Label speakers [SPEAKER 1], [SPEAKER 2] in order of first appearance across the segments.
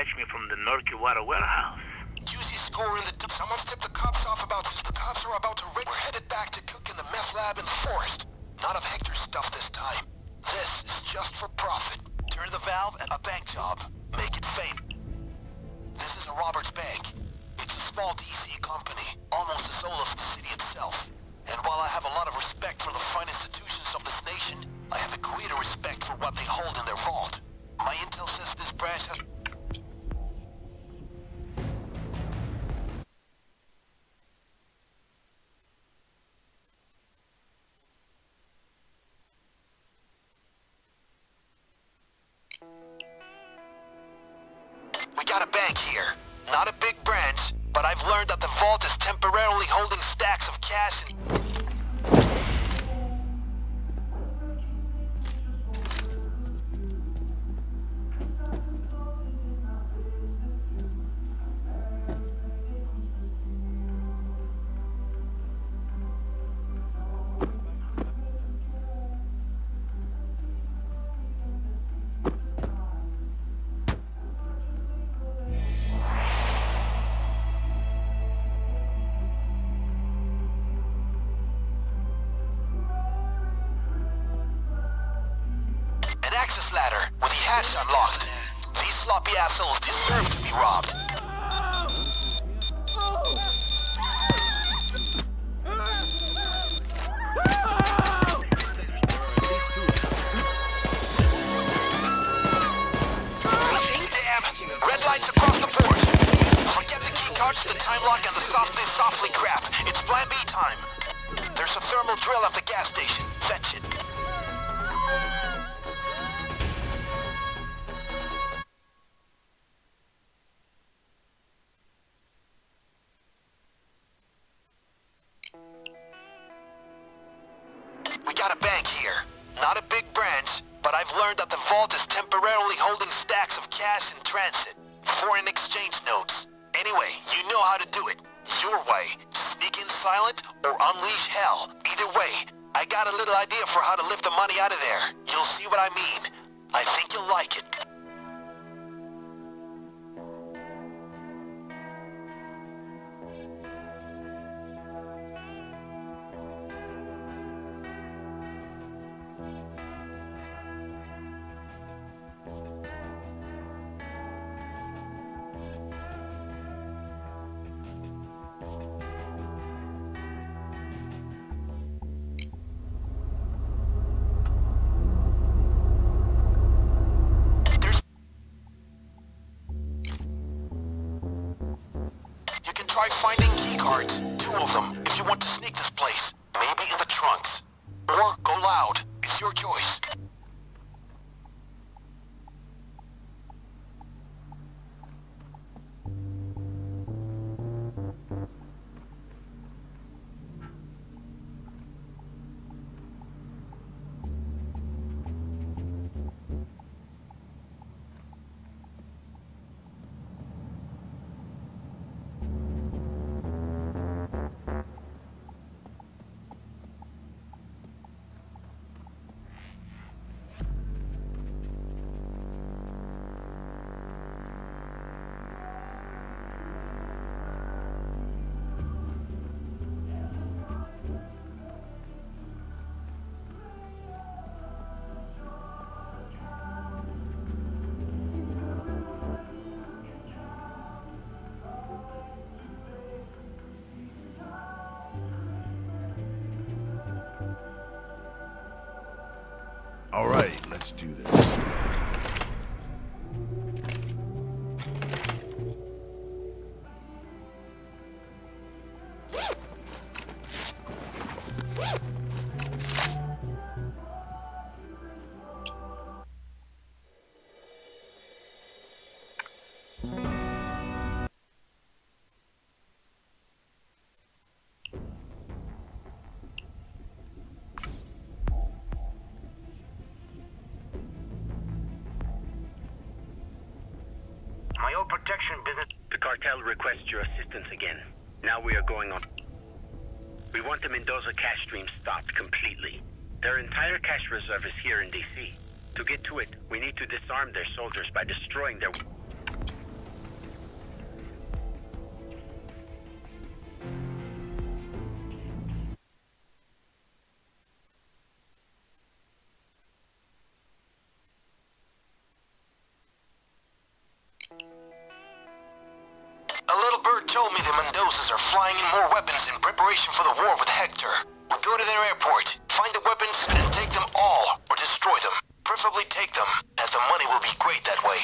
[SPEAKER 1] fetch me from the murky water warehouse.
[SPEAKER 2] Juicy score in the... Someone's tipped the cops off about since the cops are about to raid. We're headed back to cook in the meth lab in the forest. Not of Hector's stuff this time. This is just for profit. Turn the valve and a bank job. Make it famous. This is a Roberts Bank. It's a small DC company, almost as old as the city itself. And while I have a lot of respect for the fine institutions of this nation, I have a greater respect for what they hold in their vault. My intel says this branch has... We got a bank here. Not a big branch, but I've learned that the vault is temporarily holding stacks of cash and... access ladder with the hatch unlocked. These sloppy assholes deserve to be robbed. Damn! Red lights across the board. Forget the key cards, the time lock, and the softly crap. It's plan B time. There's a thermal drill at the gas station. Fetch it. We got a bank here. Not a big branch, but I've learned that the vault is temporarily holding stacks of cash in transit. Foreign exchange notes. Anyway, you know how to do it. Your way. Sneak in silent or unleash hell. Either way, I got a little idea for how to lift the money out of there. You'll see what I mean. I think you'll like it. Try finding key cards, 2 of them, if you want to sneak this place. Maybe in the trunks. Or go loud. It's your choice.
[SPEAKER 3] All right, let's do this.
[SPEAKER 1] My old protection business...
[SPEAKER 4] The cartel requests your assistance again. Now we are going on. We want the Mendoza cash stream stopped completely. Their entire cash reserve is here in DC. To get to it, we need to disarm their soldiers by destroying their...
[SPEAKER 2] told me the Mendozas are flying in more weapons in preparation for the war with Hector. We'll go to their airport, find the weapons, and take them all, or destroy them. Preferably take them, as the money will be great that way.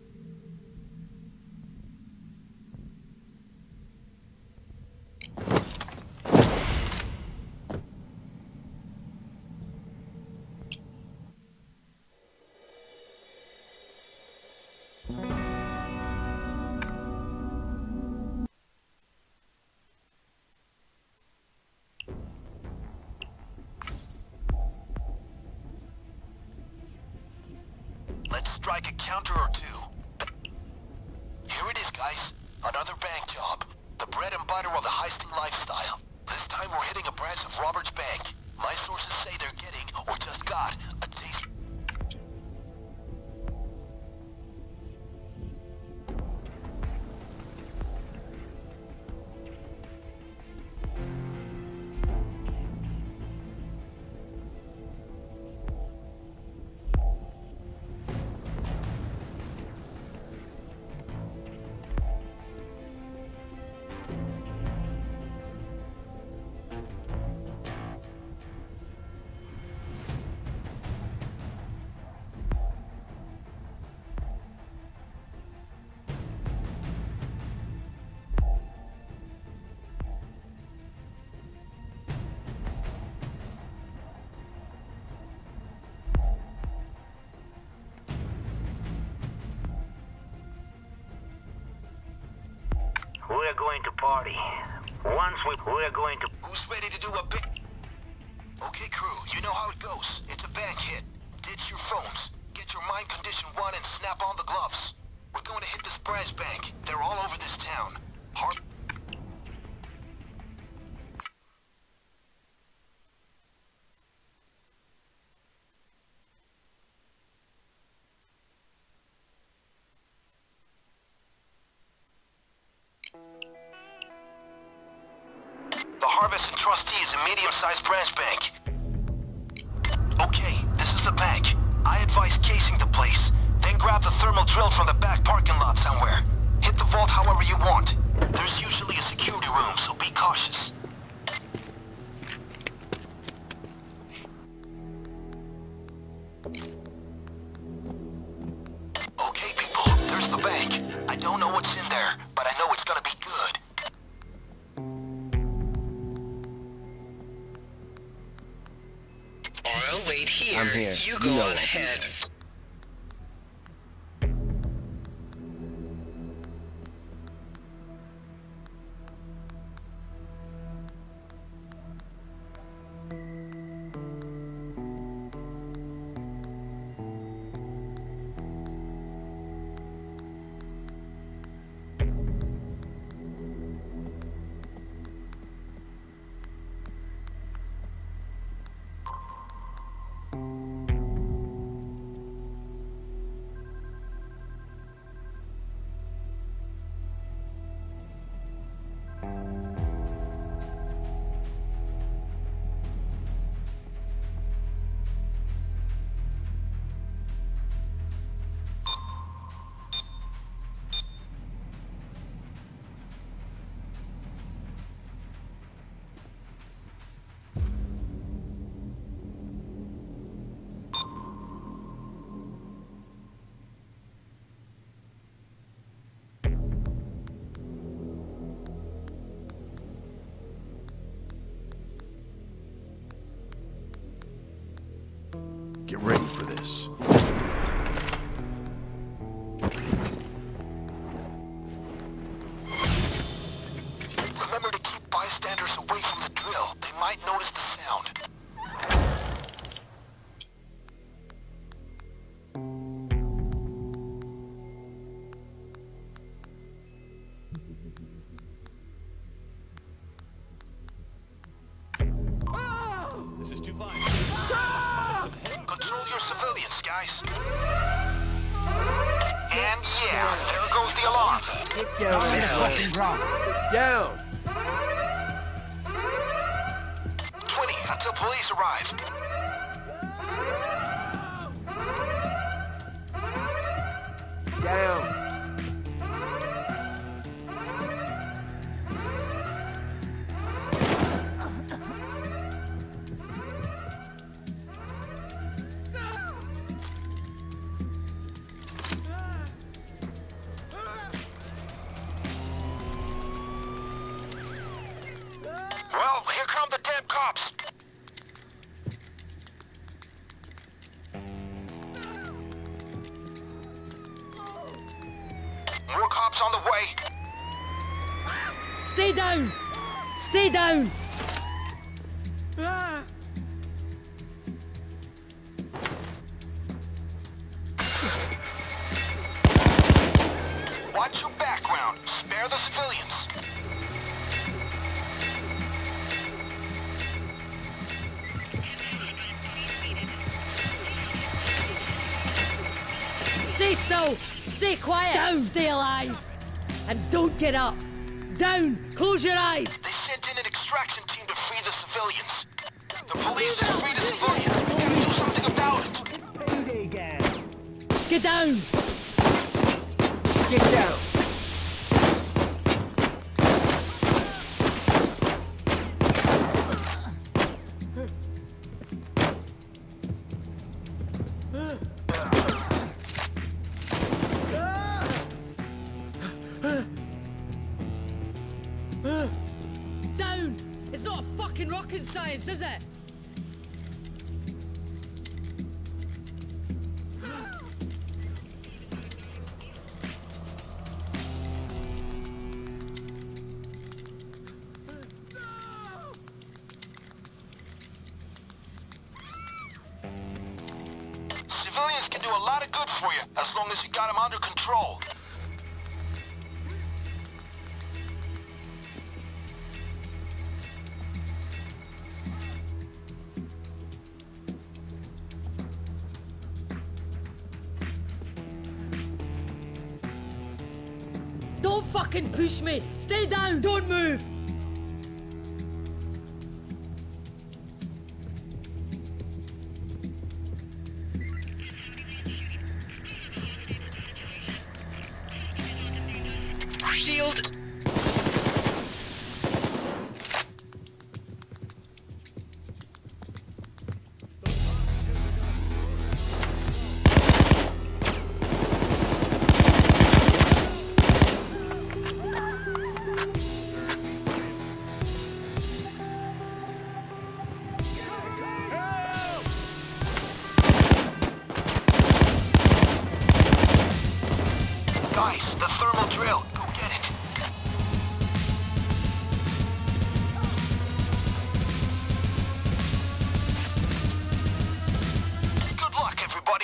[SPEAKER 2] Let's strike a counter or two. Here it is, guys. Another bank job. The bread and butter of the heisting lifestyle. This time we're hitting a branch of Robert's Bank. My sources say they're getting, or just got, a taste.
[SPEAKER 1] We're going to party. We're going to...
[SPEAKER 2] Who's ready to do a bit? Okay, crew, you know how it goes. It's a bank hit. Ditch your phones. Get your mind condition 1 and snap on the gloves. We're going to hit this branch bank. They're all over this town. The Harvest and Trustee is a medium-sized branch bank. Okay, this is the bank. I advise casing the place. Then grab the thermal drill from the back parking lot somewhere. Hit the vault however you want. There's usually a security room, so be cautious. Okay, people, there's the bank. I don't know what's in there, but I know it's gonna be good.
[SPEAKER 4] I'll wait here.
[SPEAKER 5] I'm here.
[SPEAKER 4] You
[SPEAKER 5] You
[SPEAKER 4] go
[SPEAKER 5] know
[SPEAKER 4] on
[SPEAKER 5] what.
[SPEAKER 4] ahead.
[SPEAKER 3] Get ready for this.
[SPEAKER 2] Remember to keep bystanders away from the drill. They might notice the sound.
[SPEAKER 6] This is too fine.
[SPEAKER 2] Control your civilians, guys. And yeah, there goes the alarm.
[SPEAKER 5] Get down on the fucking ground. Get down.
[SPEAKER 2] 20 until police arrive.
[SPEAKER 5] Down.
[SPEAKER 2] cops on the way.
[SPEAKER 7] Stay down! Stay down!
[SPEAKER 2] Watch your background. Spare the civilians.
[SPEAKER 7] Stay still! Stay quiet! Down! Stay alive! And don't get up! Down! Close your eyes!
[SPEAKER 2] They sent in an extraction team to free the civilians. The police just freed a civilian. We gotta do something about it.
[SPEAKER 5] Payday gang.
[SPEAKER 7] Get down!
[SPEAKER 5] Get down.
[SPEAKER 7] Down! It's not a fucking rocket science, is it?
[SPEAKER 2] Civilians can do a lot of good for you, as long as you got them under control.
[SPEAKER 7] Don't fucking push me! Stay down! Don't move!
[SPEAKER 8] Shield.
[SPEAKER 2] Guys, the thermal drill. Go get it. Good luck, everybody.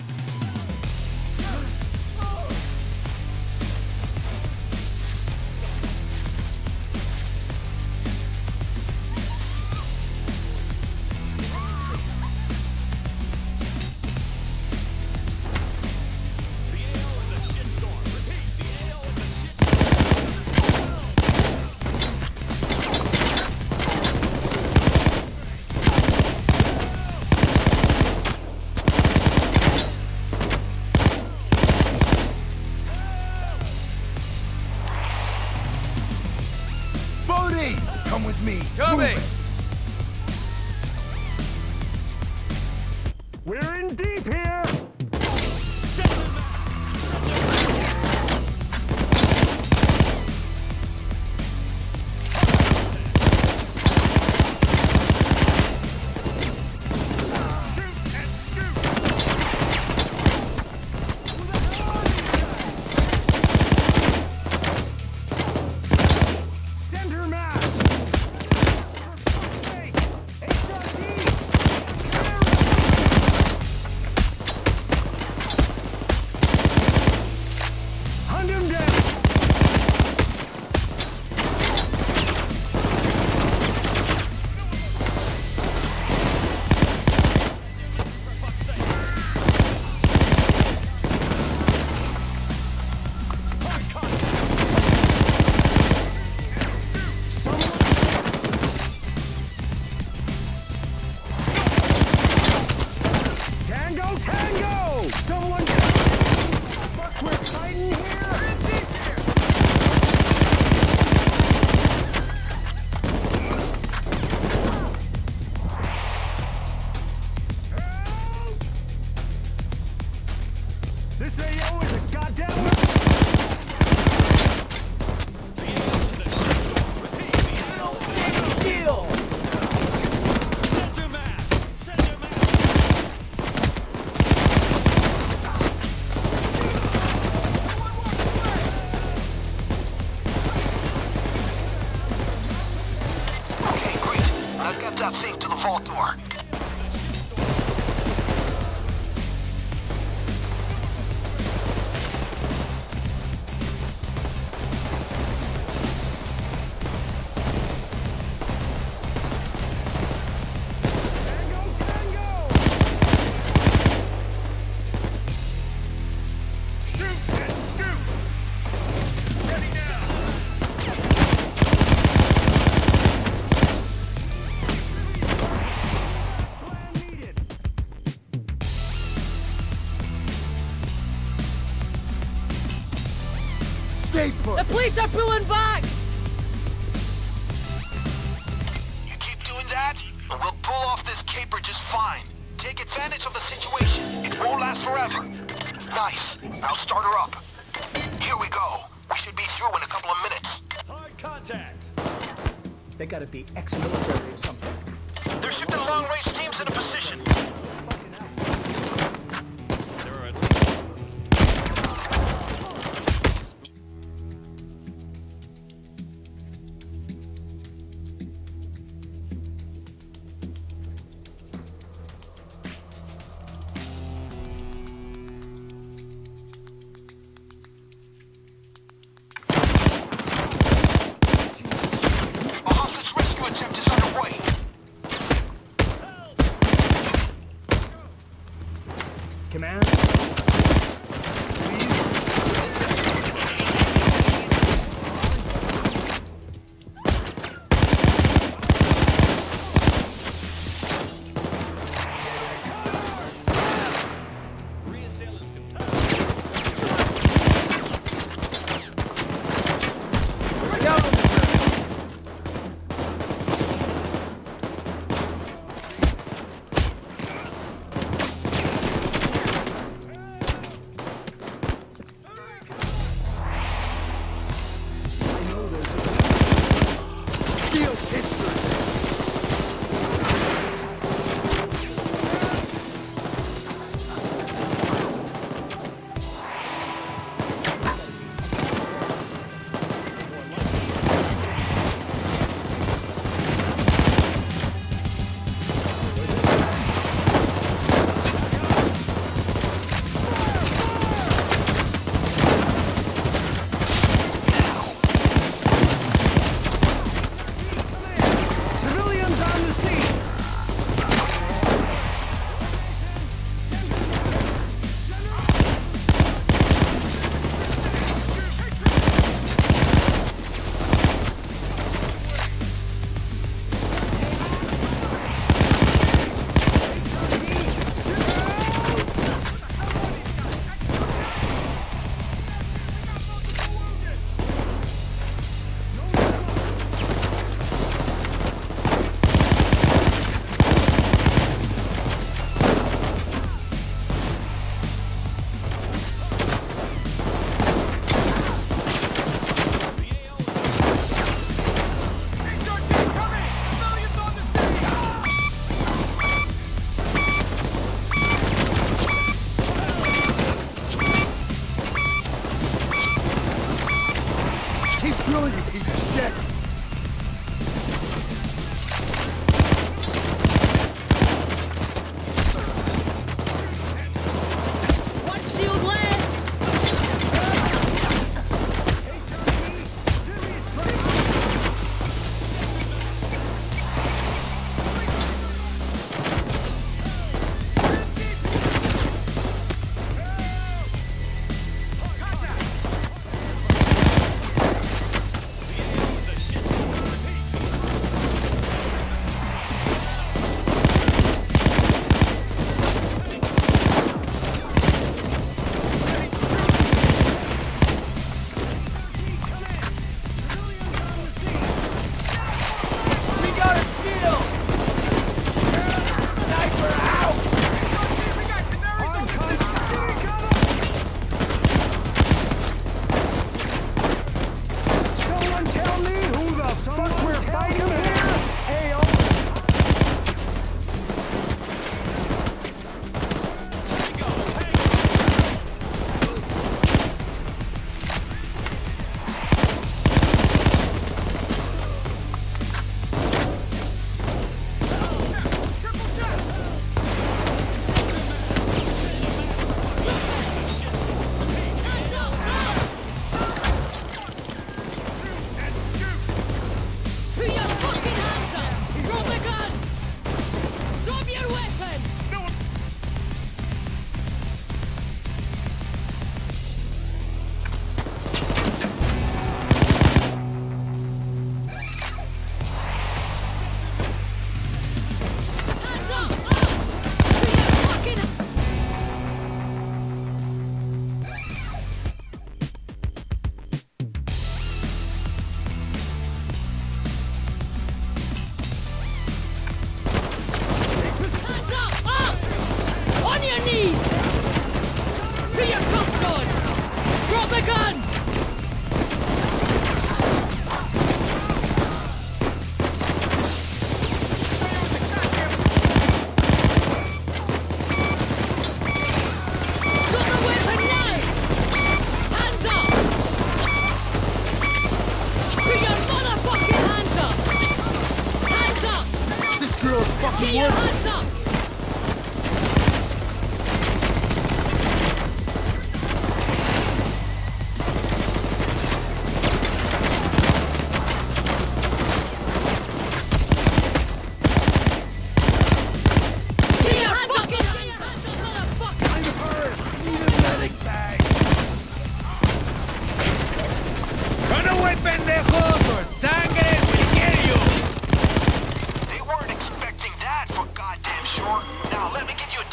[SPEAKER 3] Bodhi! Come with me.
[SPEAKER 5] Coming!
[SPEAKER 3] Move it.
[SPEAKER 5] We're in deep here! Center mass! For fuck's sake! HRT! Hunt him down! Tango, tango! Someone... Fuck, we're fighting here! Help! This AO is a goddamn... Shield!
[SPEAKER 6] Send your mass! Send your mass!
[SPEAKER 3] Stay put!
[SPEAKER 7] The police are pulling back!
[SPEAKER 2] You keep doing that, and we'll pull off this caper just fine. Take advantage of the situation. It won't last forever. Nice. Now start her up. Here we go. We should be through in a couple of minutes.
[SPEAKER 6] Hard contact.
[SPEAKER 5] They gotta be ex-military or something.
[SPEAKER 2] They're shifting long-range teams into position.
[SPEAKER 6] There are
[SPEAKER 2] A hostage rescue attempt is underway.
[SPEAKER 5] Command?
[SPEAKER 6] three assailants.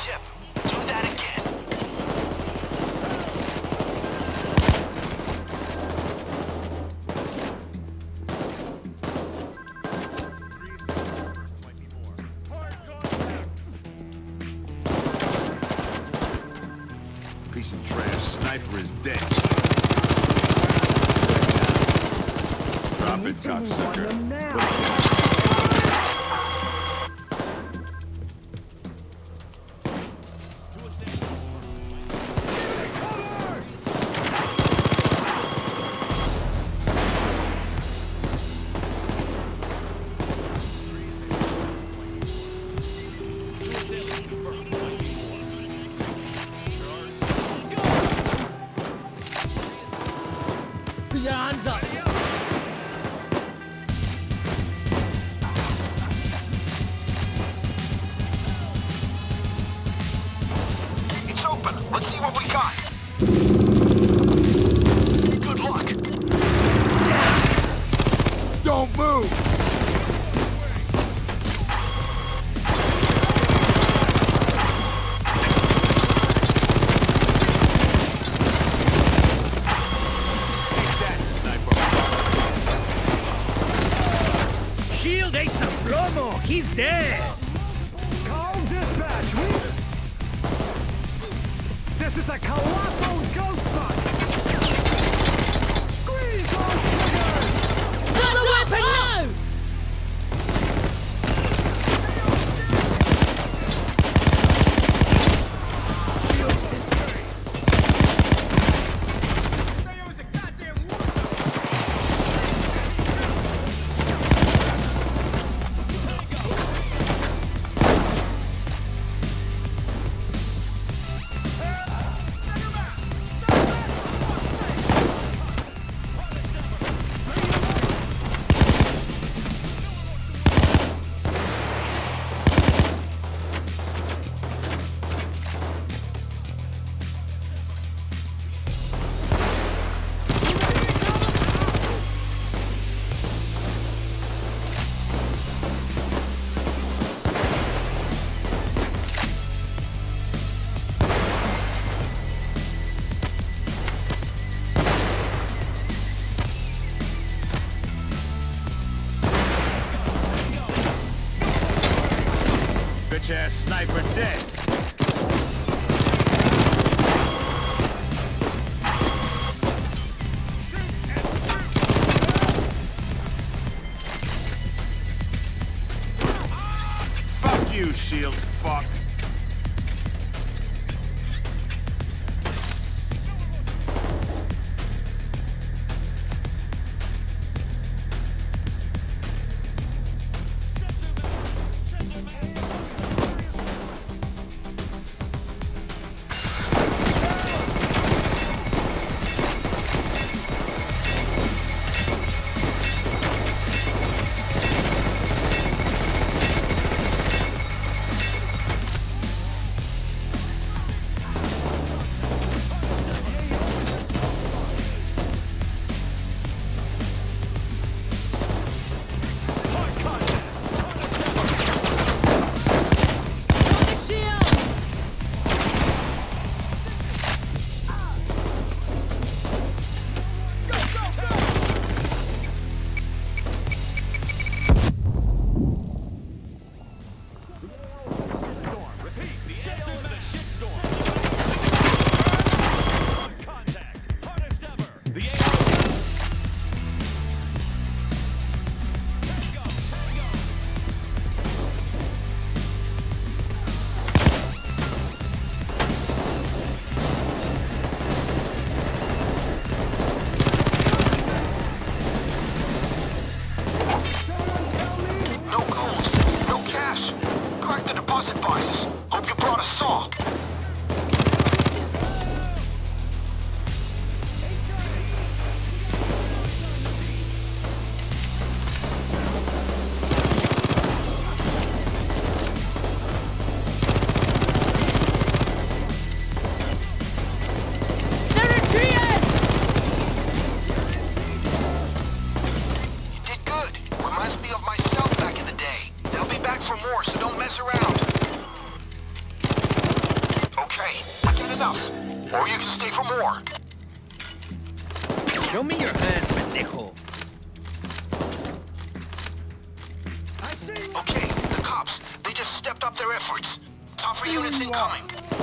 [SPEAKER 2] ship. Do that again.
[SPEAKER 3] Piece of trash. Sniper is dead. Drop it, cocksucker.
[SPEAKER 7] Put your hands up.
[SPEAKER 2] It's open. Let's see what we got. Good luck.
[SPEAKER 3] Don't move!
[SPEAKER 6] Shield ate some plomo. He's dead.
[SPEAKER 5] Call dispatch. This is a colossal goat fuck. Squeeze those triggers.
[SPEAKER 7] Drop the weapon now!
[SPEAKER 3] Bitch-ass sniper dead. Fuck you, shield fuck.
[SPEAKER 2] back for more, so don't mess around. enough. Or you can stay for more.
[SPEAKER 6] Show me your hand, pendejo.
[SPEAKER 5] I see you.
[SPEAKER 2] Okay, the cops. They just stepped up their efforts. Top units incoming.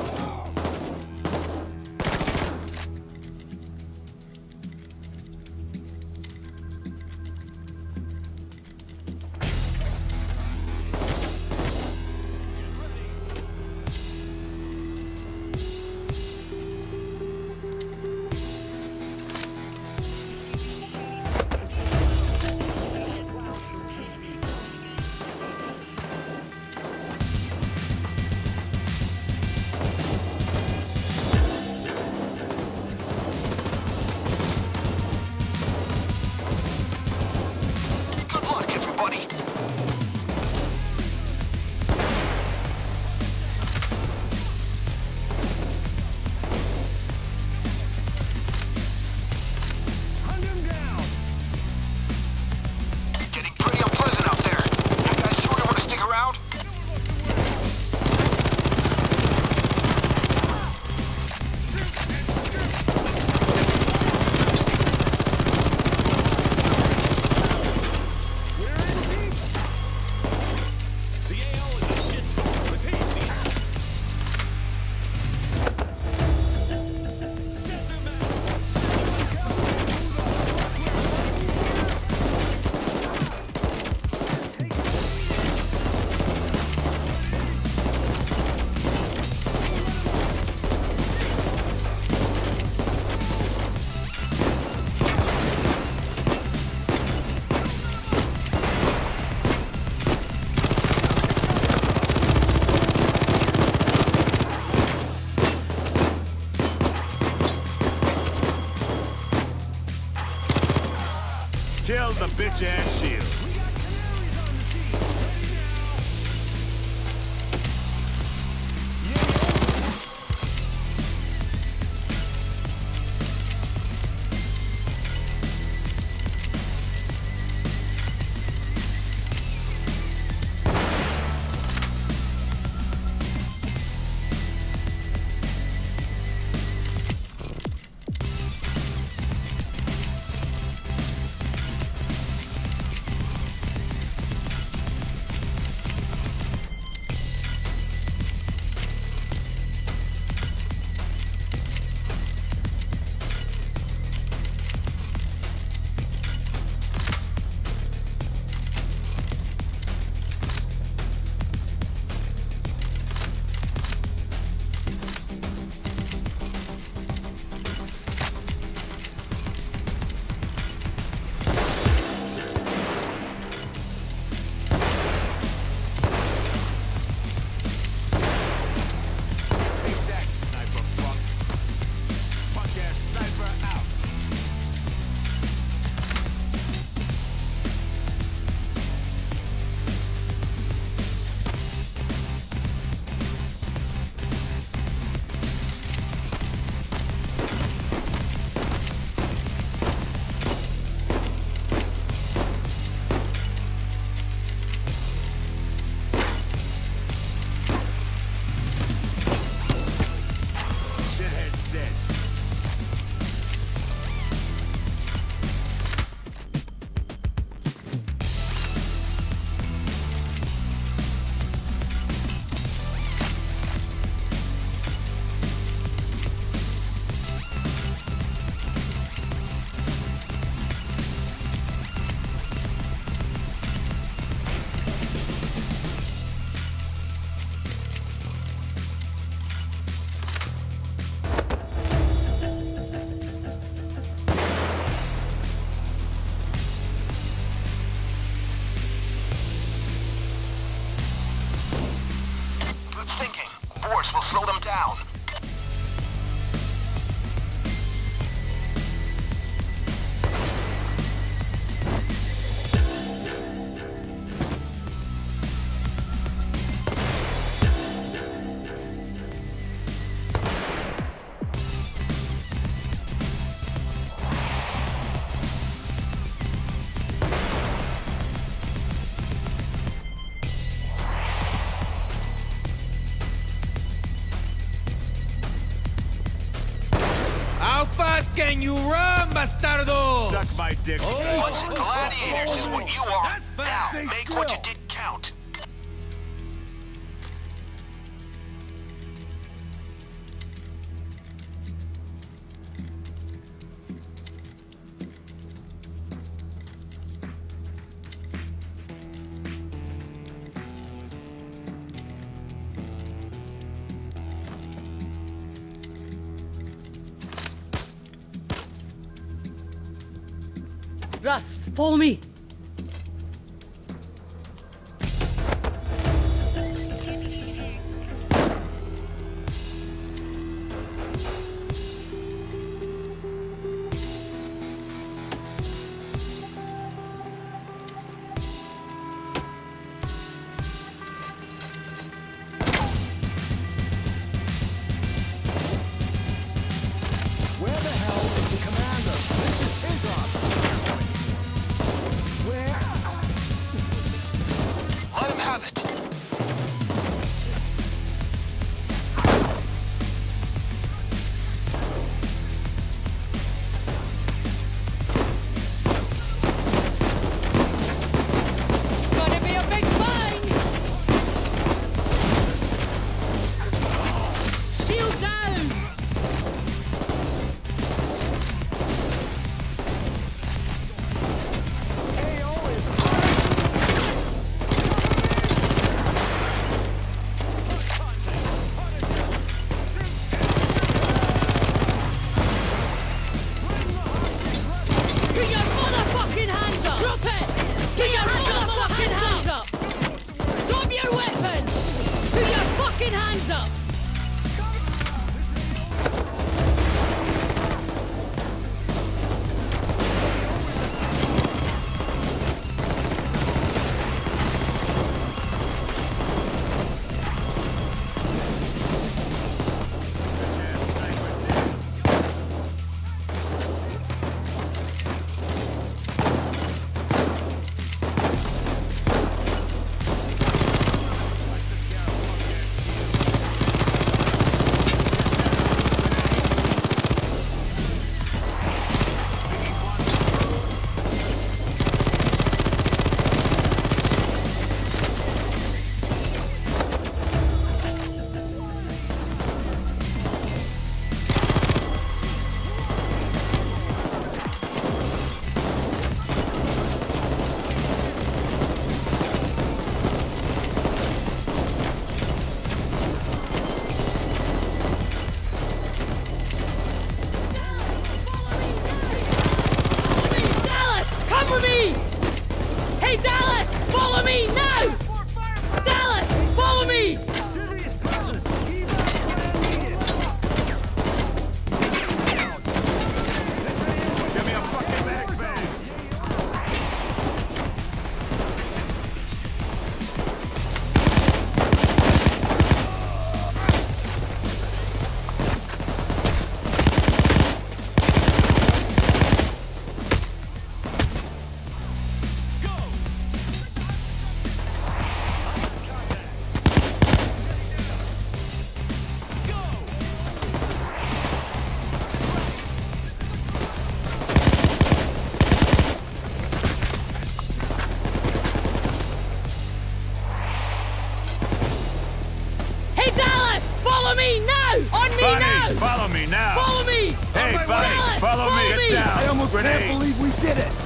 [SPEAKER 3] Kill the bitch-ass shield.
[SPEAKER 2] Will slow them down.
[SPEAKER 6] can you run, bastardo?
[SPEAKER 3] Suck my dick.
[SPEAKER 2] Bunch of gladiators is what you are.
[SPEAKER 6] That's fast.
[SPEAKER 2] Now,
[SPEAKER 3] Stay
[SPEAKER 2] make
[SPEAKER 3] still.
[SPEAKER 2] what you did count.
[SPEAKER 7] Rust, follow me.
[SPEAKER 5] Where the hell is the commander? This is his office. Where?
[SPEAKER 2] Let him have it.
[SPEAKER 7] Gonna be a big fight! Shield down!
[SPEAKER 5] AO is
[SPEAKER 7] Put your motherfucking hands up! Drop it! Put your motherfucking hands up! Drop your weapon! Put your fucking hands up! Dallas, come with me! Hey, Dallas, follow me now! Dallas, follow me!
[SPEAKER 5] city is present. Evac plan needed.
[SPEAKER 3] Give me a fucking back bag.
[SPEAKER 7] Hey, Dallas, follow me now! On me
[SPEAKER 3] Bunny,
[SPEAKER 7] now!
[SPEAKER 3] follow me now.
[SPEAKER 7] Follow me!
[SPEAKER 3] Hey,
[SPEAKER 7] On my
[SPEAKER 3] buddy,
[SPEAKER 7] Dallas,
[SPEAKER 3] follow me. Get down.
[SPEAKER 5] I almost
[SPEAKER 3] Grenade.
[SPEAKER 5] can't believe we did it.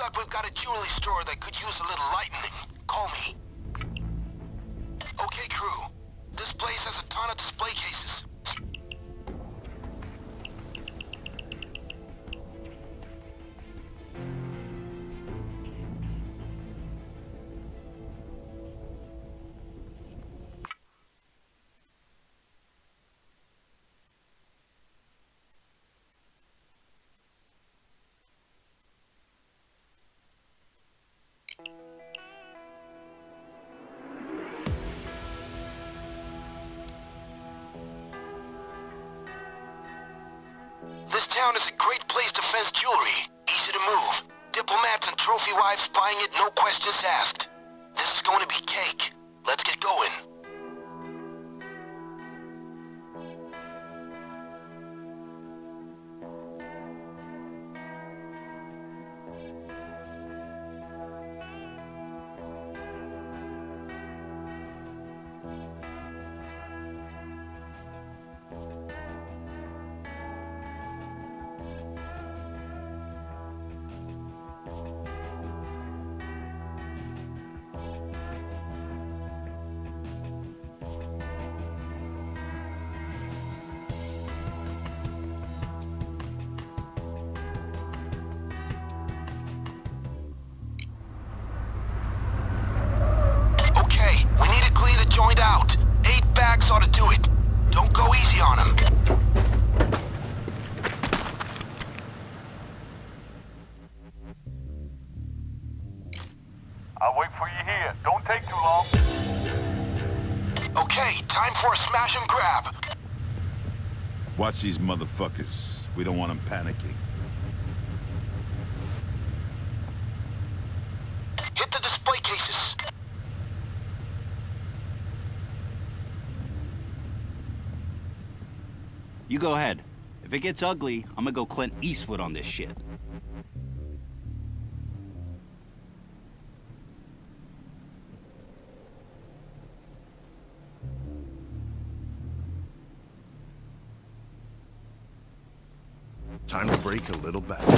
[SPEAKER 2] luck we've got a jewelry store that could use a little lightening. Call me. Okay, crew. This place has a ton of display cases. This town is a great place to fence jewelry. Easy to move. Diplomats and trophy wives buying it, no questions asked. This is going to be cake. Let's get going. Joined out. 8 bags ought to do it. Don't go easy on him.
[SPEAKER 3] I'll wait for you here. Don't take too long.
[SPEAKER 2] Okay, time for a smash and grab.
[SPEAKER 8] Watch these motherfuckers. We don't want them panicking.
[SPEAKER 2] Hit the display cases.
[SPEAKER 9] You go ahead. If it gets ugly, I'm gonna go Clint Eastwood on this shit.
[SPEAKER 8] Time to break a little back.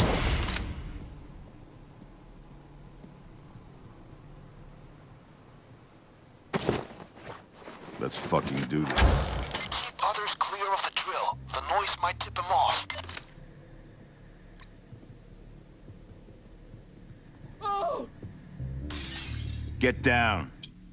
[SPEAKER 8] Let's fucking do this.
[SPEAKER 2] Keep others clear of the drill. The noise might tip him off.
[SPEAKER 8] Get down.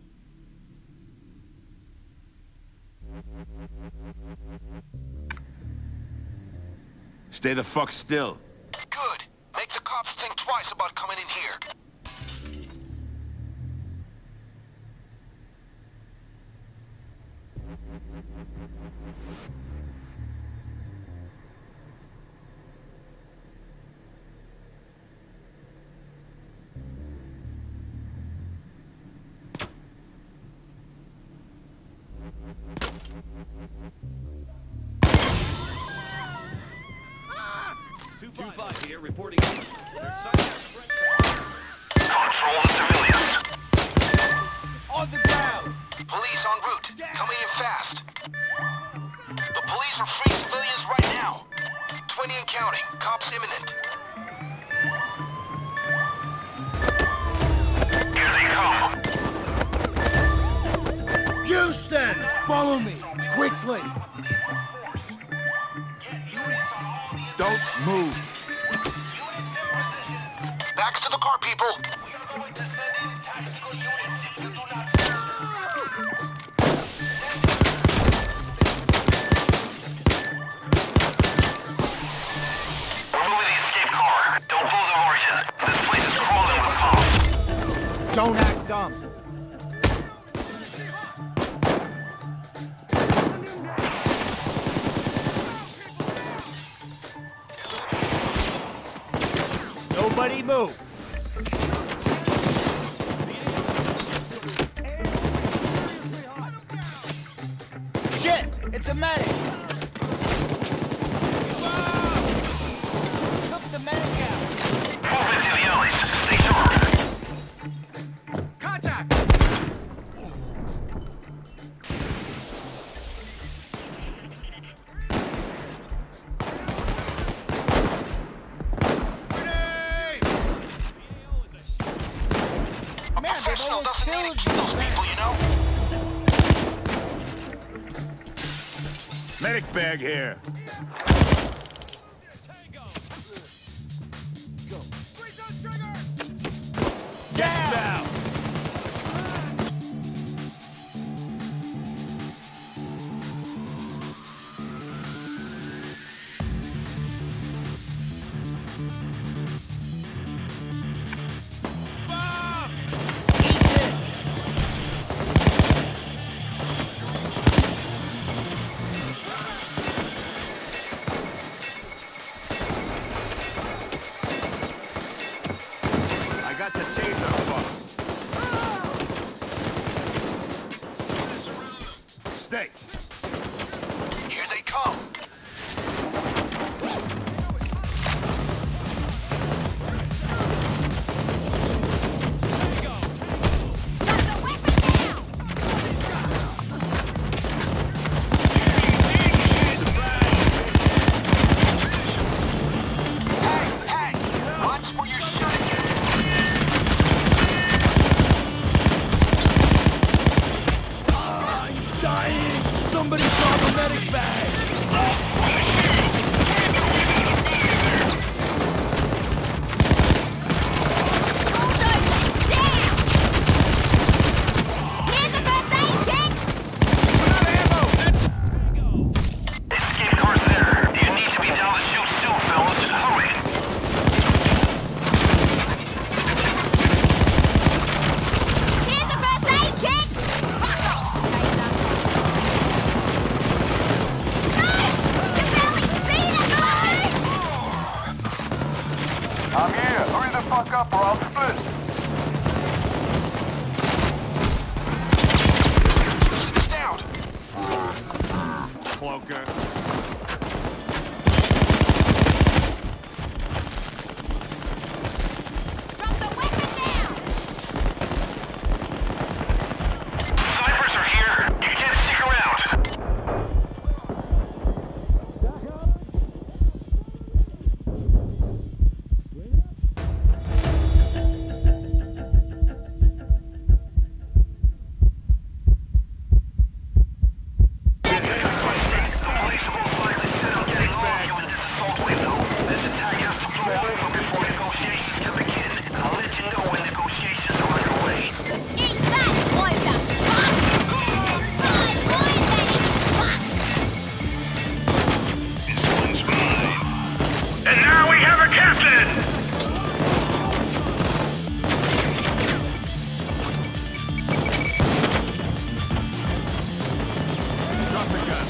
[SPEAKER 8] Stay the fuck still.
[SPEAKER 2] Good. Make the cops think twice about coming in here.
[SPEAKER 6] Here, reporting.
[SPEAKER 2] Control the civilians.
[SPEAKER 5] On the ground!
[SPEAKER 2] Police en route. Coming in fast. The police are free civilians right now. 20 and counting. Cops imminent. Here they come.
[SPEAKER 5] Houston! Follow me, quickly!
[SPEAKER 8] Don't move.
[SPEAKER 2] Backs to the car, people. Remove the escape car. Don't blow the margin. This place is crawling with cops.
[SPEAKER 5] Don't act dumb. Nobody move! Shit! It's a medic! Took the medic out!
[SPEAKER 2] Move into the alleys. Stay sharp.
[SPEAKER 5] Contact!
[SPEAKER 2] Arsenal doesn't need to kill those people, you know?
[SPEAKER 8] Medic bag here. Get down! Stay.
[SPEAKER 2] Here they come. Hey, watch where you're shooting.
[SPEAKER 5] Dying! Somebody drop a medic bag!
[SPEAKER 2] Escape car's there. You need to be down to shoot soon, fellas. Hurry.
[SPEAKER 7] Here's a first aid kit! Fuck off, Taser! No! You barely seen it, guys!
[SPEAKER 3] I'm here. Hurry the fuck up or I'll split.
[SPEAKER 2] It's down.
[SPEAKER 8] Cloaker.
[SPEAKER 7] Drop the weapon down!
[SPEAKER 2] Snipers are here. You can't stick around.
[SPEAKER 7] Eat that, closer! Fuck! Five boys, baby! Fuck!
[SPEAKER 2] And now we have a captain!
[SPEAKER 8] Drop the gun.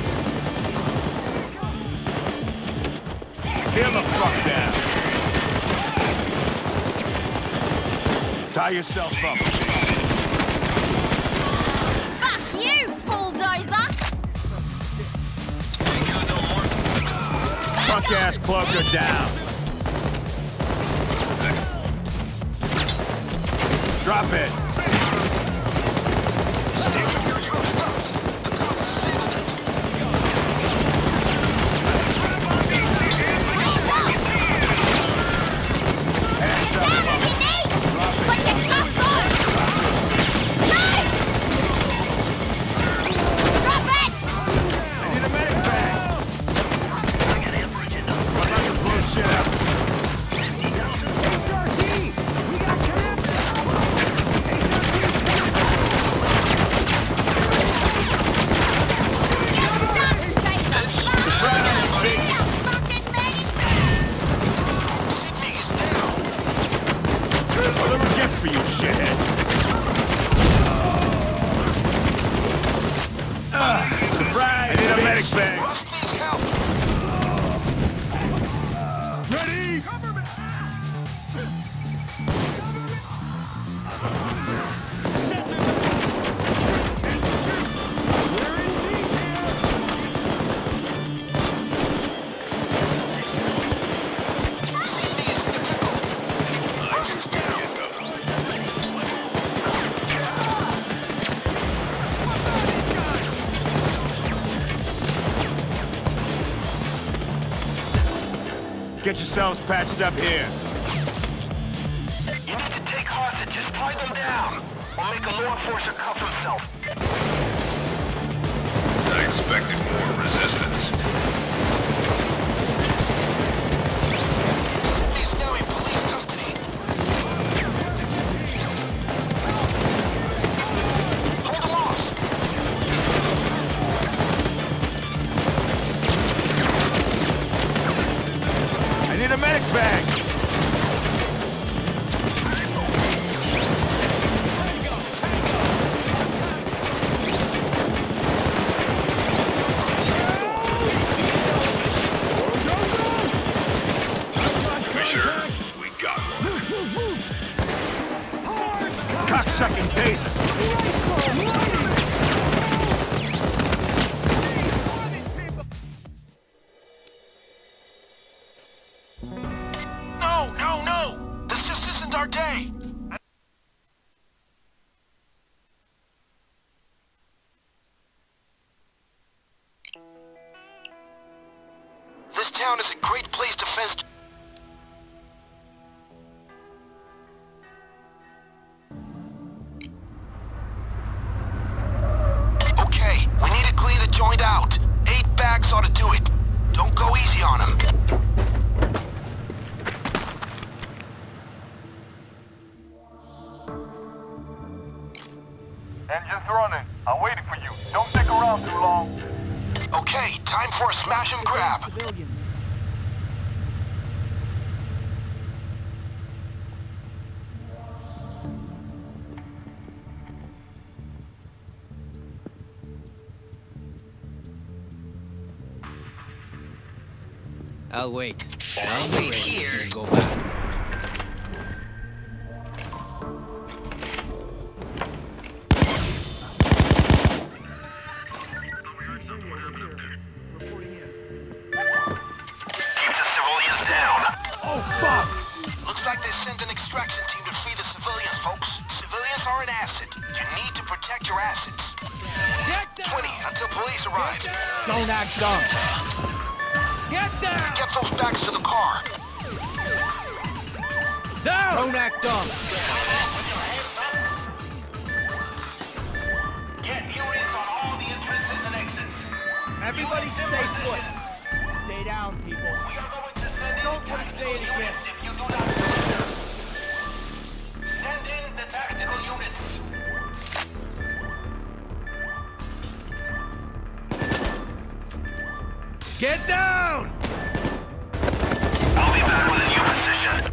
[SPEAKER 8] Kneel the fuck down. Tie yourself up.
[SPEAKER 7] Fuck you, bulldozer!
[SPEAKER 8] Fuck-ass cloaker down. Drop it. Hands up.
[SPEAKER 7] Down on your knees! Put your cuffs on! No! Drop it!
[SPEAKER 8] I need a medic bag. I'm not gonna blow shit up.
[SPEAKER 5] HRT! We got connected!
[SPEAKER 7] Stop, Chaser! Fucking medic!
[SPEAKER 2] Sydney is down.
[SPEAKER 8] A little gift for you, shithead. Surprise! I need a medic bag.
[SPEAKER 2] Russ needs help.
[SPEAKER 8] Ready?
[SPEAKER 2] Sydney is in a pickle. Russ is down.
[SPEAKER 8] Get yourselves patched up here.
[SPEAKER 2] You need to take hostages, tie them down, or make a law enforcer cuff himself.
[SPEAKER 3] I expected more resistance.
[SPEAKER 2] He's now in police custody. Hold him off.
[SPEAKER 8] I need a medic bag! Cocksucking taser!
[SPEAKER 2] No, no, no! This just isn't our day! This town is a great place to fence. Okay, we need to clean the joint out. 8 bags ought to do it. Don't go easy on him.
[SPEAKER 3] Engine's running. I'm waiting for you. Don't stick around too long.
[SPEAKER 2] Okay, time for a smash and grab.
[SPEAKER 6] Civilians.
[SPEAKER 9] I'll wait. I'll wait here. Go back.
[SPEAKER 2] Keep the civilians down.
[SPEAKER 8] Oh, fuck!
[SPEAKER 2] Looks like they sent an extraction team to free the civilians, folks. Civilians are an asset. You need to protect your assets. 20 until police arrive.
[SPEAKER 6] Don't act dumb. Get down!
[SPEAKER 2] Get those bags to the car.
[SPEAKER 6] Down! Don't act dumb.
[SPEAKER 1] Get units on all the entrances and exits.
[SPEAKER 6] Everybody stay put. Stay down, people.
[SPEAKER 1] We are going to send in
[SPEAKER 6] Don't want to say it again.
[SPEAKER 1] if you do not. Send in the tactical units.
[SPEAKER 6] Get down!
[SPEAKER 2] I'll be back with a new position.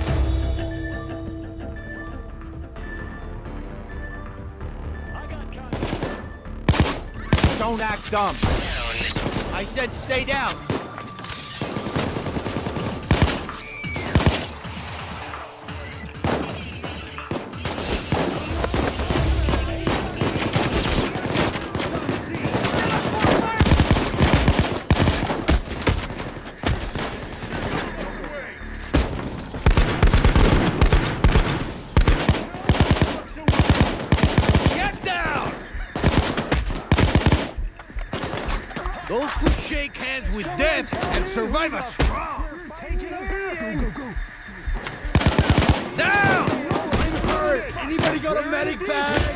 [SPEAKER 6] Don't act dumb. I said stay down. Get down! Those who shake hands with death and survive are strong. Down!
[SPEAKER 5] Anybody got a medic bag?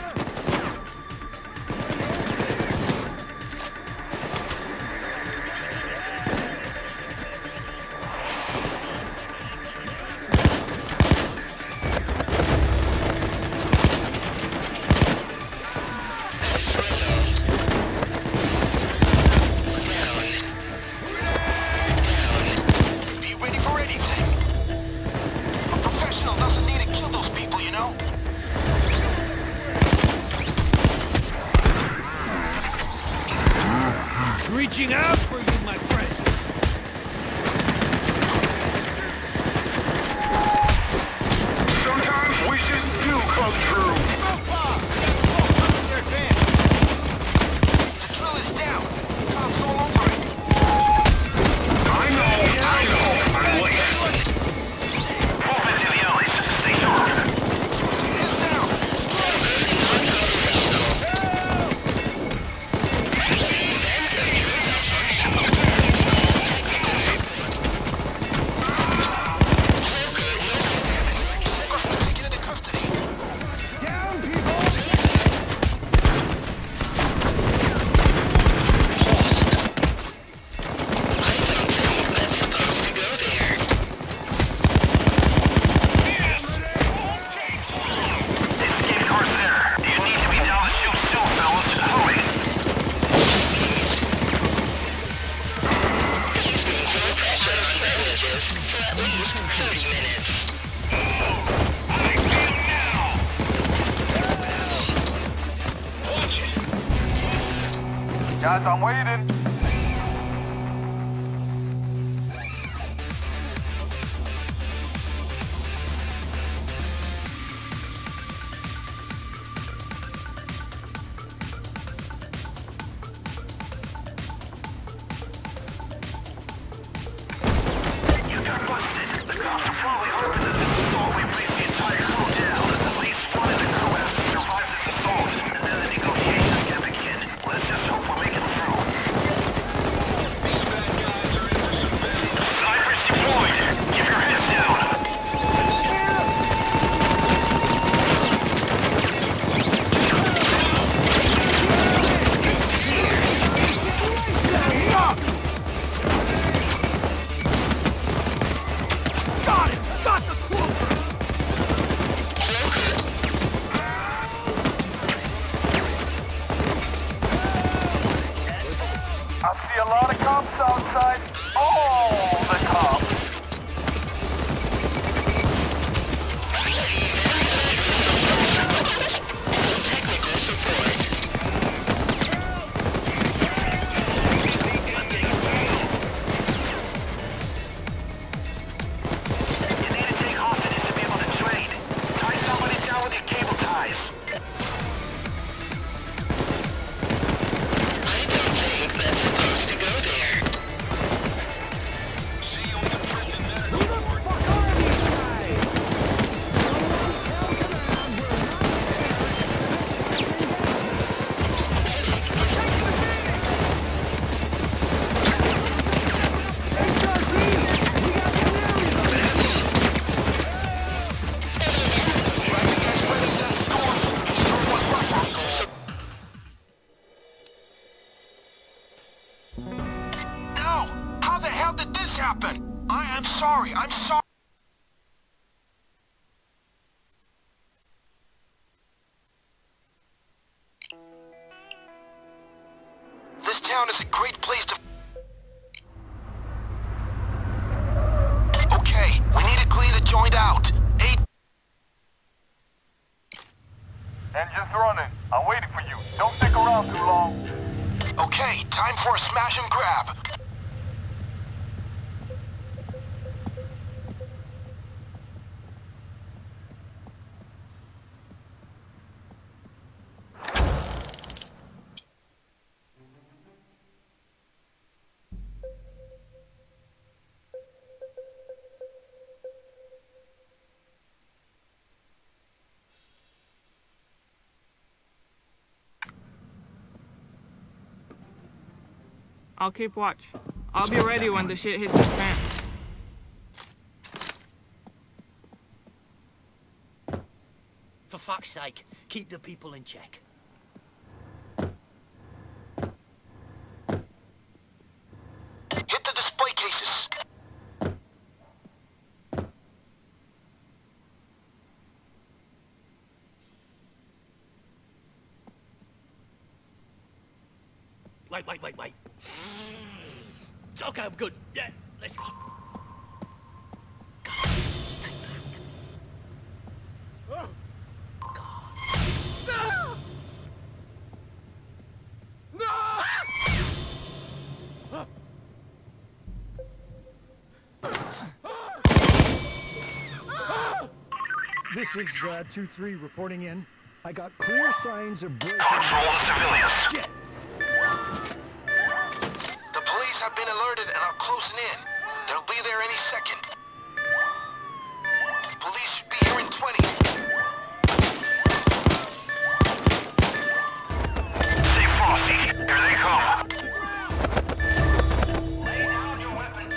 [SPEAKER 2] Be ready for anything. A professional doesn't need to kill those people, you know?
[SPEAKER 6] Reaching out for you, my friend.
[SPEAKER 3] Sometimes wishes do come true.
[SPEAKER 2] The drill is down. Cops all over it.
[SPEAKER 3] I know. I'm late.
[SPEAKER 2] Move into the alleys just to stay sharp. Hands down.
[SPEAKER 3] Guys, I'm waiting. I see a lot of cops outside. All the cops.
[SPEAKER 2] Technical support. You need to take hostages to be able to trade. Tie somebody down with your cable ties. I don't think that's supposed to go there.
[SPEAKER 5] Who the fuck are these guys? Someone tell command we're HRT! We got canaries on this one!
[SPEAKER 2] No! How the hell did this happen? I'm sorry. I'm sorry. This town is a great place to... Okay, we need to clean the joint out.
[SPEAKER 3] Engine's running. I'm waiting for you. Don't stick around too long.
[SPEAKER 2] Okay, time for a smash and grab.
[SPEAKER 10] I'll keep watch. I'll be ready when the shit hits the fan.
[SPEAKER 11] For fuck's sake, keep the people in check.
[SPEAKER 2] Hit the display cases.
[SPEAKER 11] Wait. Okay, I'm good. Yeah, let's go. God, stay back. God.
[SPEAKER 5] This is 2-3 reporting in. I got clear signs of breaking.
[SPEAKER 2] Control the civilians. Shit. The police have been alerted and are closing in. They'll be there any second. Police should be here in 20. Say Frosty, here they come.
[SPEAKER 1] Lay down your weapons.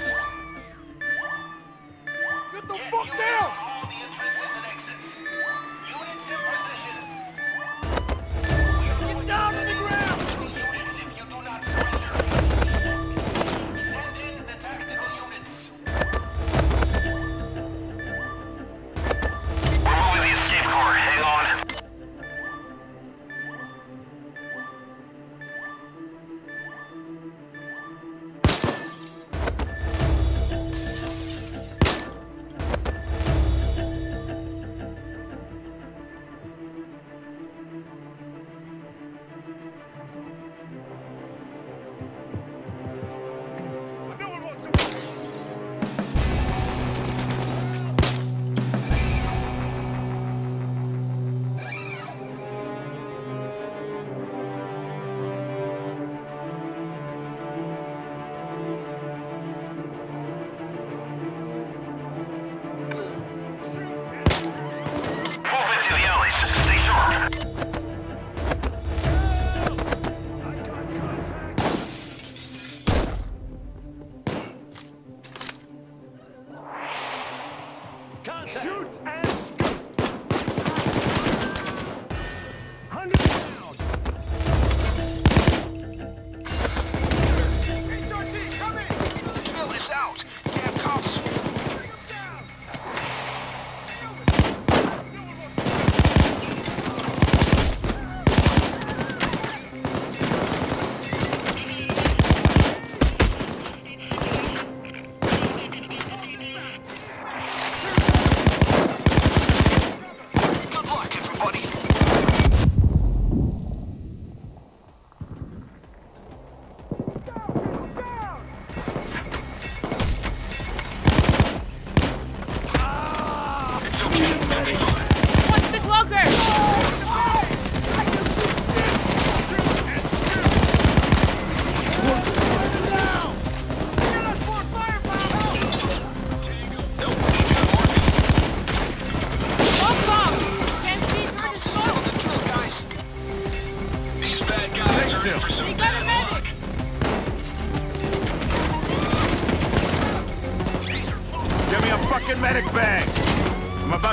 [SPEAKER 5] Get the fuck down!
[SPEAKER 1] All the entrances and exits. Units in position.
[SPEAKER 5] Get down on the ground!
[SPEAKER 1] Units if you do not surrender. Send in the tactical units.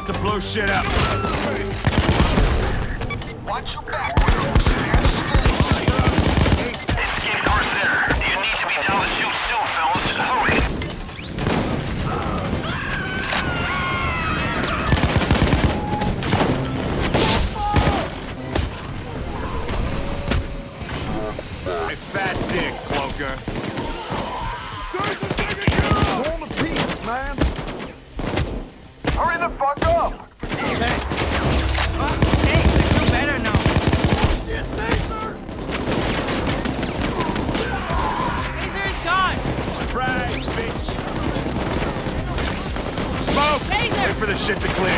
[SPEAKER 8] about to blow shit up.
[SPEAKER 2] Watch your back, Willows.
[SPEAKER 1] Escape course there. You need to be down the chute soon, fellas. Just hurry.
[SPEAKER 8] Hey, fat dick, Cloaker.
[SPEAKER 5] Hold the pieces, man.
[SPEAKER 3] Hurry the fuck up!
[SPEAKER 10] Hey, they feel better now. Taser is gone.
[SPEAKER 8] Surprise, bitch. Smoke!
[SPEAKER 10] Taser!
[SPEAKER 8] Wait for the shit to clear.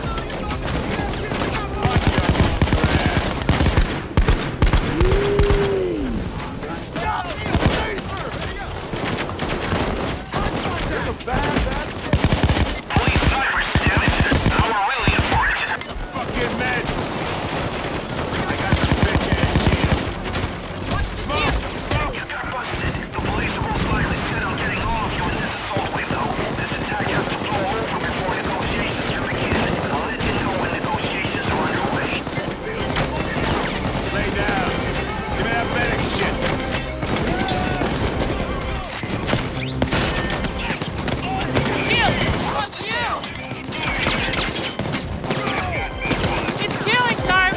[SPEAKER 1] Police snipers, damn it. Now we're really in for it.
[SPEAKER 8] Fucking meds. I got the bitch ass shield. Smoke!
[SPEAKER 1] You got busted. The police are most likely set on getting all of you in this assault wave, though. This attack has to blow over before negotiations can begin. I'll let you know when negotiations are underway.
[SPEAKER 8] Lay down. Give me that medic shit.
[SPEAKER 10] Shield! Fuck you! It's killing time!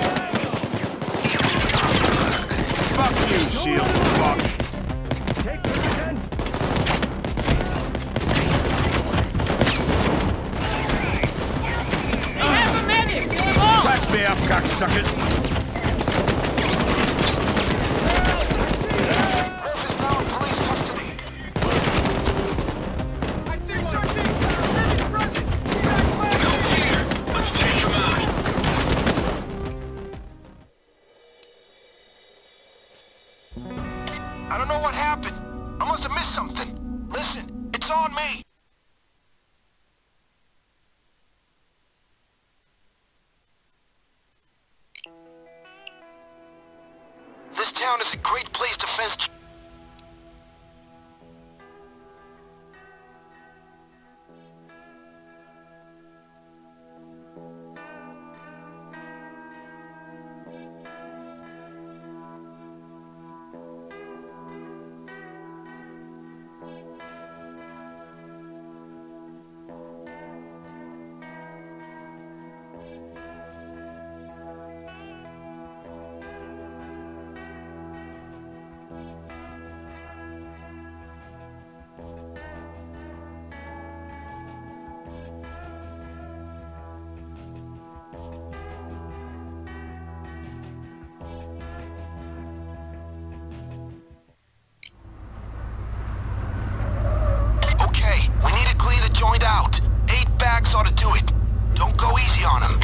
[SPEAKER 8] Fuck you, shield. Fuck.
[SPEAKER 5] Take this chance.
[SPEAKER 10] They have a medic! Kill them all!
[SPEAKER 8] Back me up, cocksuckers.
[SPEAKER 2] Wolf is now in police custody.
[SPEAKER 1] Let's change them out.
[SPEAKER 2] I don't know what happened. I must have missed something. Listen, it's on me. This town is a great place to fence. Okay, we need to clear the joint out. 8 bags ought to do it. Don't go easy on them.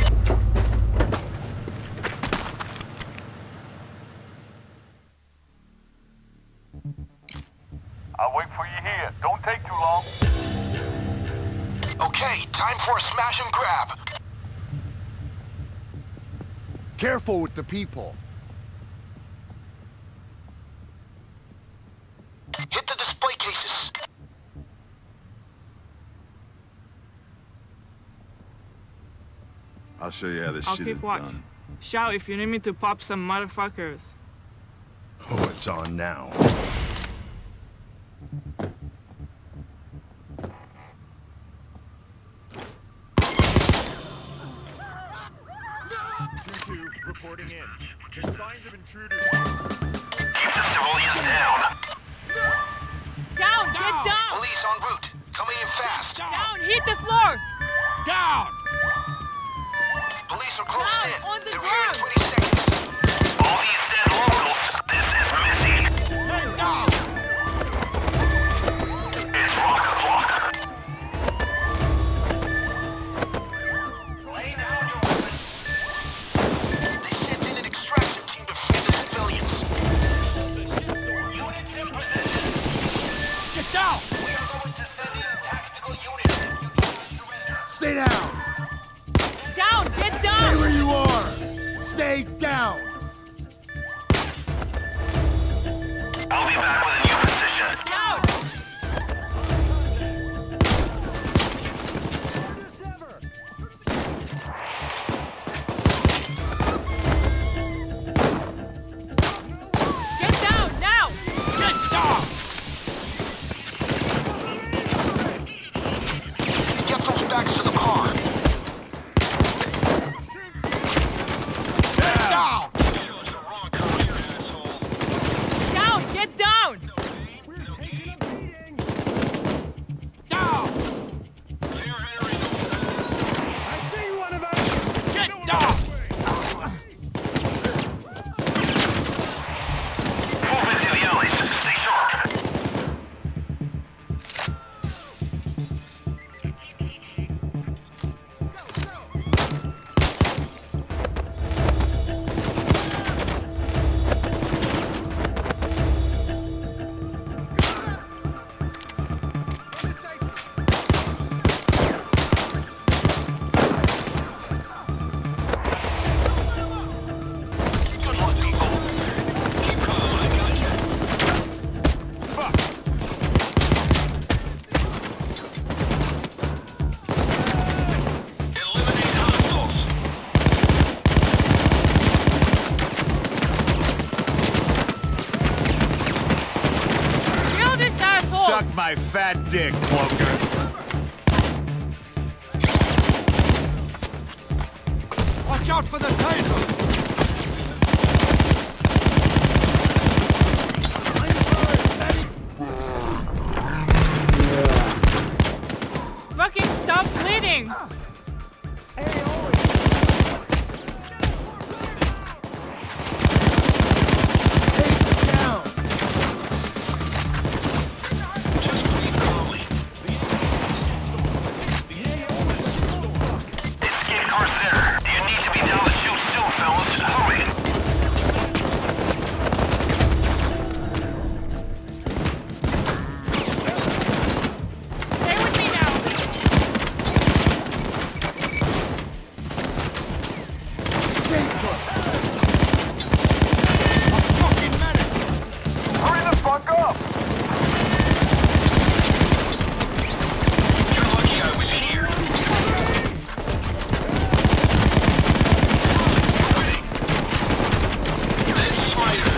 [SPEAKER 3] I'll wait for you here. Don't take too long.
[SPEAKER 2] Okay, time for a smash and grab.
[SPEAKER 5] Careful with the people.
[SPEAKER 2] Hit the display cases.
[SPEAKER 8] I'll show you how this
[SPEAKER 10] I'll
[SPEAKER 8] shit
[SPEAKER 10] keep
[SPEAKER 8] is
[SPEAKER 10] watch.
[SPEAKER 8] done.
[SPEAKER 10] Shout if you need me to pop some motherfuckers.
[SPEAKER 5] Oh, it's on now.
[SPEAKER 12] Reporting in. There's signs of intruders.
[SPEAKER 1] Keep the civilians down.
[SPEAKER 10] Down! Get down!
[SPEAKER 2] Police en route. Coming in fast.
[SPEAKER 10] Down! Hit the floor!
[SPEAKER 6] Down!
[SPEAKER 2] Police are closing
[SPEAKER 10] Down,
[SPEAKER 2] in.
[SPEAKER 10] on the
[SPEAKER 2] They're here in
[SPEAKER 10] ground.
[SPEAKER 2] 20 seconds.
[SPEAKER 1] All these dead locals. This is messy.
[SPEAKER 6] Hey, down!
[SPEAKER 1] It's rock o'clock. Lay down your weapons.
[SPEAKER 2] They sent in an extraction team to free the civilians.
[SPEAKER 1] Units in position.
[SPEAKER 6] Get down!
[SPEAKER 1] We are going to send in tactical units if you do not surrender.
[SPEAKER 5] Stay down.
[SPEAKER 10] Down! Get
[SPEAKER 5] Stay
[SPEAKER 10] down!
[SPEAKER 5] where you are. Stay
[SPEAKER 8] Suck my fat dick, Cloaker.
[SPEAKER 6] Watch out for the taser!
[SPEAKER 10] Fucking stop bleeding!
[SPEAKER 1] Escape car's there. You need to be down the chute soon, fellas. Hurry!
[SPEAKER 10] Stay with me now!
[SPEAKER 3] Hurry the fuck up!
[SPEAKER 1] You're lucky I was here. This spider.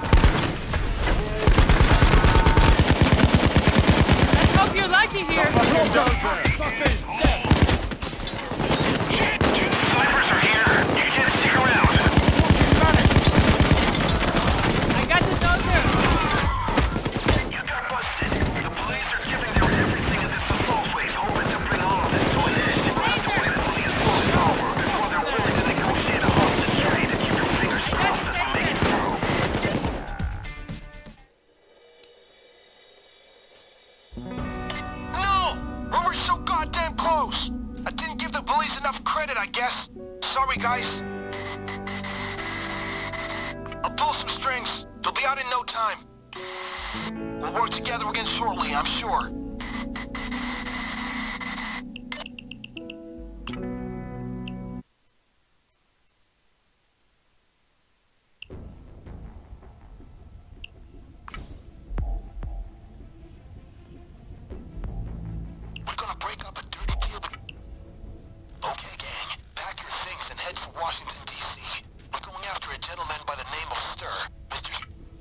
[SPEAKER 10] Let's hope you're lucky here!
[SPEAKER 1] Snipers are here. You can't stick around.
[SPEAKER 10] I got the dozer!
[SPEAKER 1] You got busted. The police are giving their everything in this assault wave, hoping to bring all of this to an end. We'll have to wait until the assault is over before they're willing to negotiate a hostage trade and keep your fingers crossed that we make it through.
[SPEAKER 2] No! We were so goddamn close! I didn't give the police enough credit, I guess. Sorry, guys. I'll pull some strings. You'll be out in no time. We'll work together again shortly, I'm sure. We're gonna break up a dirty deal. Okay, gang. Pack your things and head for Washington, D.C. We're going after a gentleman by the name of Stir. Mr.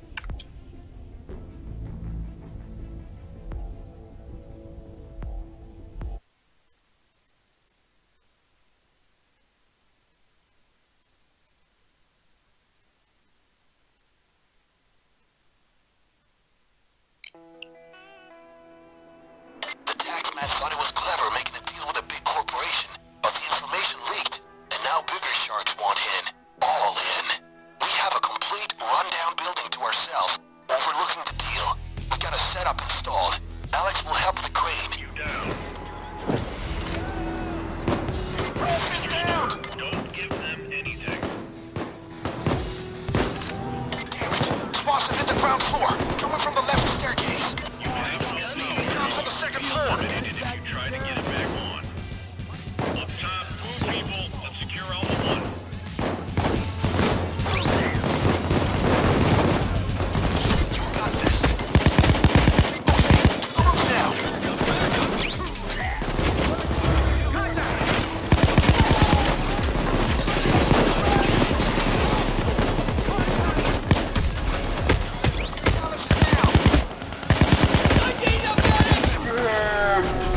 [SPEAKER 2] The taxman thought it was clever making a deal with a big corporation, but the information leaked, and now bigger sharks want in. All in. We have a complete rundown building to ourselves, overlooking the deal. We got a setup installed. Alex will help the crane. You down. Roof is down!
[SPEAKER 4] Don't give them anything.
[SPEAKER 2] Damn it! SWATs have hit the ground floor, coming from the left staircase. Cops on the second floor.
[SPEAKER 4] If you try to get it back on. Up top, move people. Let's secure Alpha 1.
[SPEAKER 2] You got this. Okay, the roof now. Dallas is down.
[SPEAKER 7] I need a medic!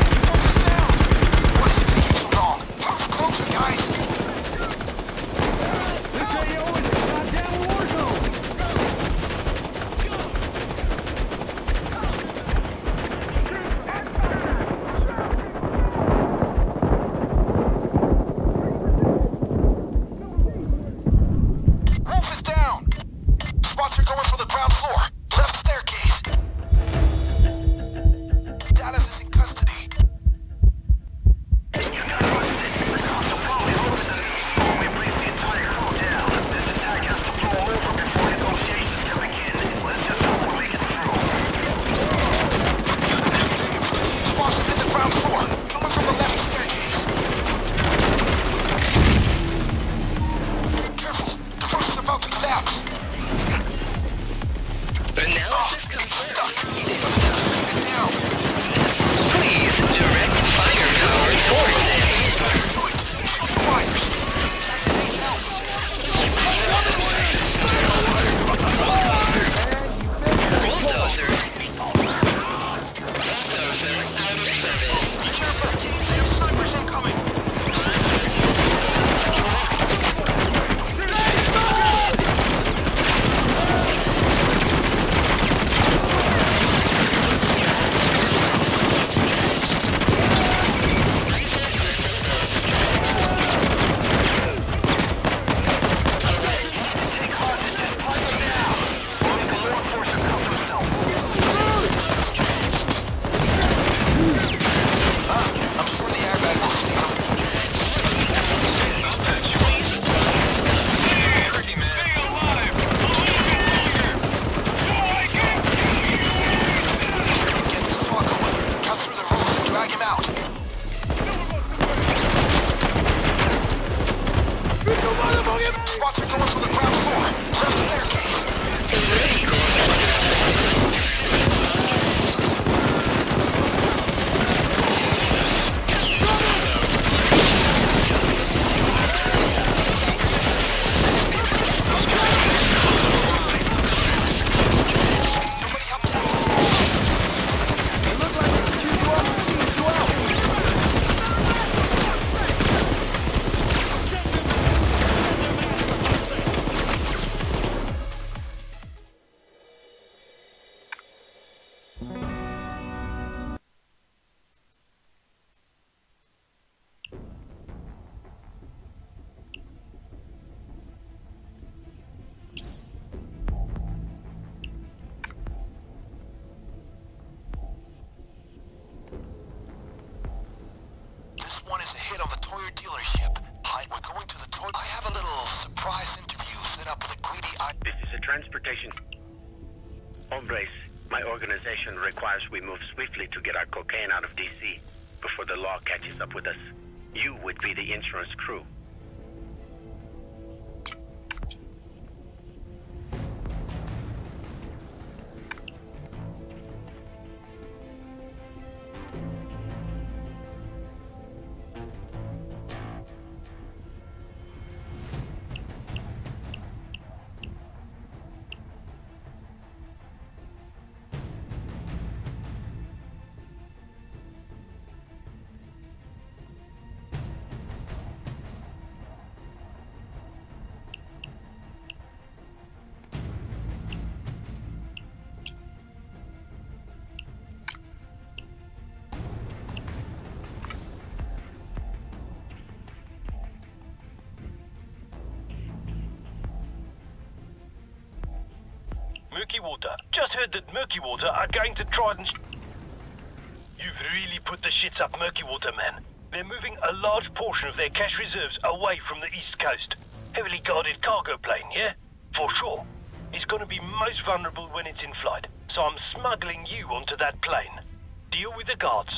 [SPEAKER 2] Spots are going for the ground floor. Left staircase.
[SPEAKER 4] Hombres, my organization requires we move swiftly to get our cocaine out of DC before the law catches up with us. You would be the insurance crew.
[SPEAKER 1] Murky Water. Just heard that Murky Water are going to try and... You've really put the shits up, Murky Water, man. They're moving a large portion of their cash reserves away from the East Coast. Heavily guarded cargo plane, yeah? For sure. It's gonna be most vulnerable when it's in flight, so I'm smuggling you onto that plane. Deal with the guards.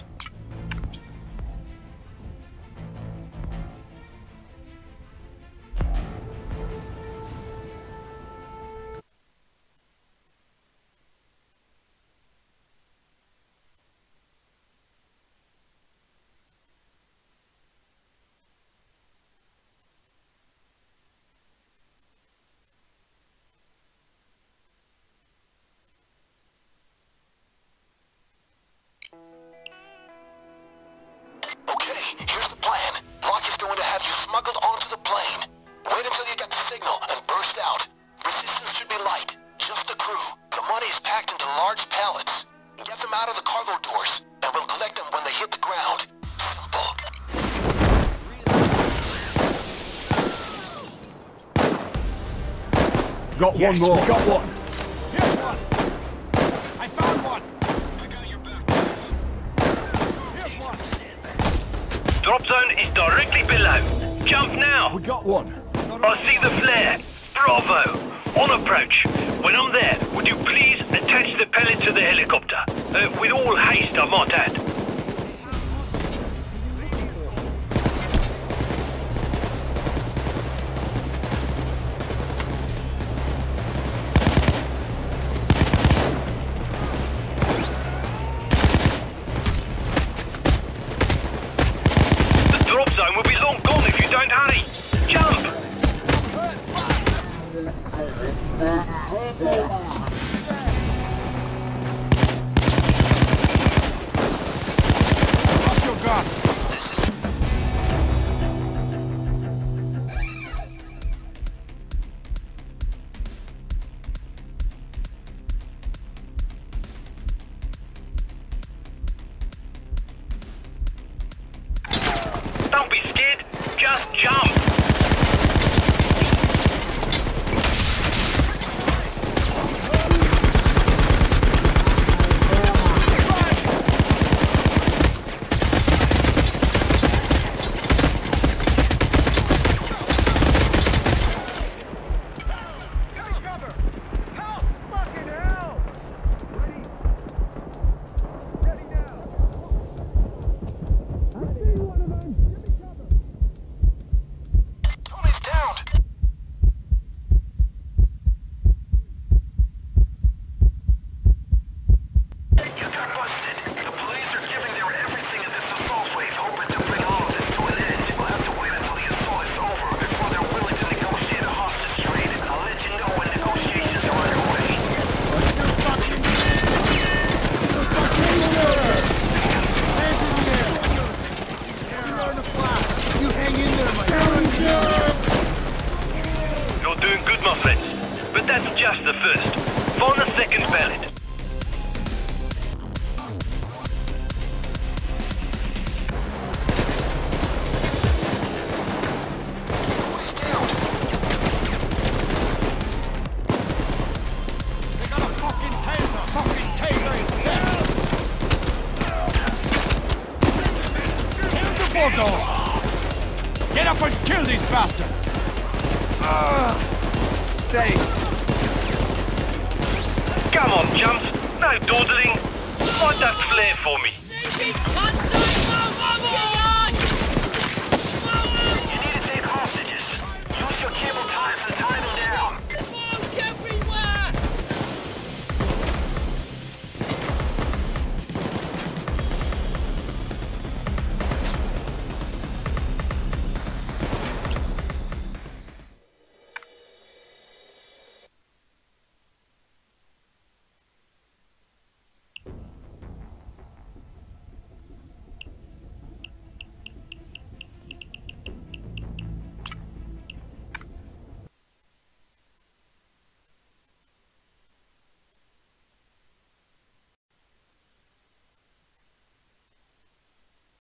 [SPEAKER 8] Got one more. We got one.
[SPEAKER 12] Here's one. I found one.
[SPEAKER 1] I got your back.
[SPEAKER 12] Here's one.
[SPEAKER 1] Drop zone is directly below. Jump now.
[SPEAKER 8] We got one.
[SPEAKER 1] I see the flare. Bravo. On approach. When I'm there, would you please attach the pellet to the helicopter? With all haste, I might add. Zone will be long gone if you don't hurry. Jump! that's just the first. Find the second pallet.
[SPEAKER 12] They got a fucking taser! Fucking taser is dead! Kill the bulldog! Get up and kill these bastards!
[SPEAKER 8] Thanks.
[SPEAKER 1] Come on, chumps. No dawdling. Light that flare for me.
[SPEAKER 7] Sneaky cunt! Get